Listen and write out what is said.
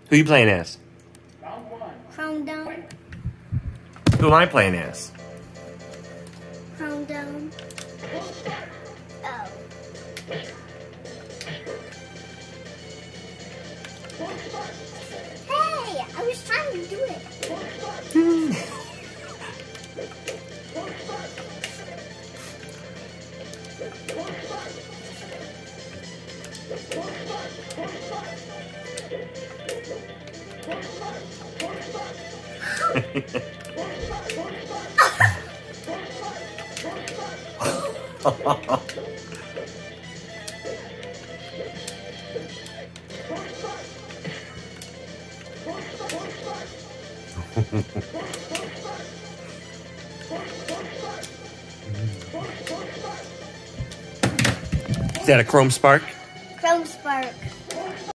Who you playing as? Crown down. Who am I playing as? Crown down. Oh. Hey, I was trying to do it. Is that a chrome spark? Chrome spark.